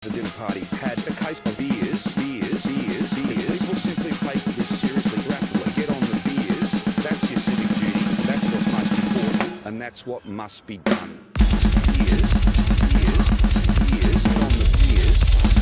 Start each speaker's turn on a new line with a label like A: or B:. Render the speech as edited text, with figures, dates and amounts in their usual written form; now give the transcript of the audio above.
A: the dinner party had a case of beers. People simply take this seriously, grapple and get on the beers. That's your civic duty. That's what's most important, and that's what must be done. Beers, get on the beers.